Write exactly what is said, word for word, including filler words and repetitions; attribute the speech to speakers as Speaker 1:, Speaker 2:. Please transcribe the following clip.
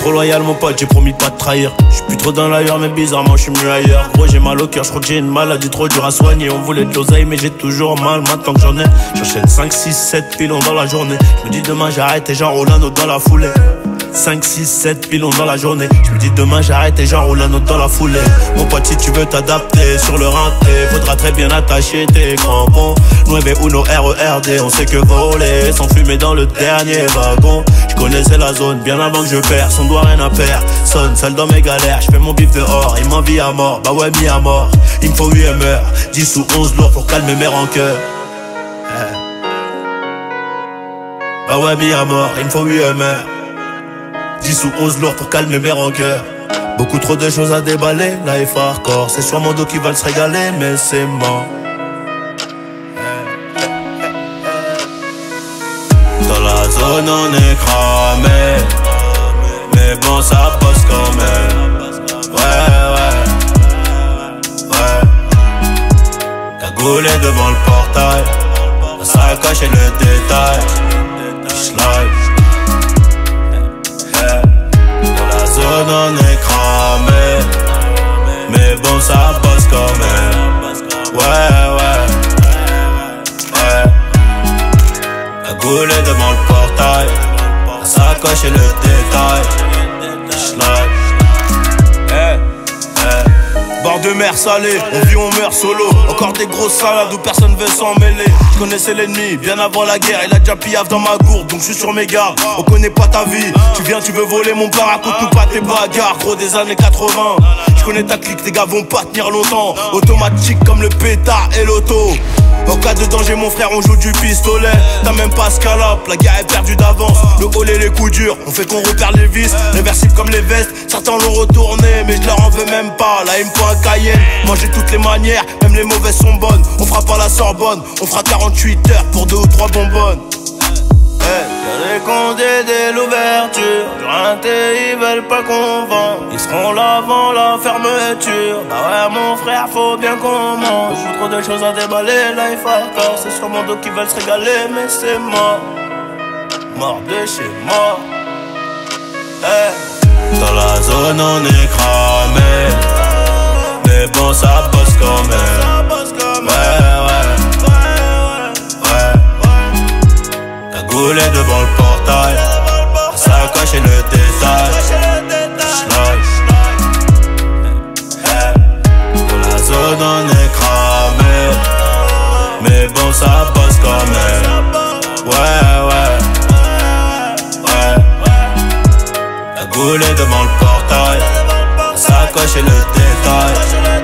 Speaker 1: trop loyal mon pote, j'ai promis de pas te trahir. J'suis plus trop dans l'ailleurs mais bizarrement j'suis mieux ailleurs. Gros j'ai mal au cœur, j'crois que j'ai une maladie trop dure à soigner. On voulait de l'oseille mais j'ai toujours mal maintenant que j'en ai. J'enchaîne cinq, six, sept pilons dans la journée. J'me dis demain j'arrête et j'enroule un autre dans la foulée. cinq, six, sept pilons dans la journée. J'me dis demain j'arrête et j'enroule un autre dans la foulée. Mon pote si tu veux t'adapter sur le rinté, faudra très bien attacher tes crampons. Nueve Uno R E R D, on sait que voler sans fumer dans le dernier wagon. J'connaissais la zone bien avant que je perds, son doigt rien à perdre. Sonne seul dans mes galères, j'fais mon bif dehors. Il m'envie à mort, bah ouais mis à mort. Il me faut huit M R, dix ou onze lourds pour calmer mes rancœurs. Hey. Bah ouais mis à mort, il me faut huit M R, dix ou onze lourds pour calmer mes rancœurs. Beaucoup trop de choses à déballer, life hardcore. C'est sur mon dos qui va se régaler, mais c'est mort. Dans la zone on est cramé, mais bon ça passe quand même. Ouais ouais, ouais. Cagoulé devant le portail, la sacoche et le détail. J'live. On est cramé, mais bon ça passe quand même. Ouais ouais, ouais. Cagoulé devant le portail, la sacoche et le détail. Hey, hey. Bord de mer salée, on vit on meurt solo. Encore des grosses salades où personne veut s'en mêler. Je connaissais l'ennemi bien avant la guerre. Il a déjà piaf dans ma gourde donc je suis sur mes gardes. On connaît pas ta vie, tu viens tu veux voler mon père, raconte-nous pas tes bagarres. Gros des années quatre-vingts, je connais ta clique, tes gars vont pas tenir longtemps. Automatique comme le pétard et l'auto. En cas de danger mon frère on joue du pistolet. T'as même pas scalope, la guerre est perdue d'avance. Le haut et les coups durs, on fait qu'on repère les vis. Réversibles comme les vestes, certains l'ont retourné. Mais je leur en veux même pas, là il me faut un Cayenne. Manger toutes les manières, même les mauvaises sont bonnes. On fera pas la Sorbonne, on fera quarante-huit heures pour deux ou trois bonbonnes. Hey. Y'a des condés dès l'ouverture, du rinté ils veulent pas qu'on vende. Ils seront là avant la fermeture. Bah ouais mon frère faut bien qu'on mange. Beaucoup trop de choses à déballer, là il faut encore. C'est sur mon dos qu'ils veulent se régaler, mais c'est mort. Mort de chez mort. Hey. Dans la zone on est cramé, mais bon ça passe quand même. Ouais ouais. Cagoulé devant le portail, la sacoche et le détail. Dans la zone on est cramé, mais bon ça passe quand même. Ouais ouais, ouais. Cagoulé devant le portail, la sacoche et le détail.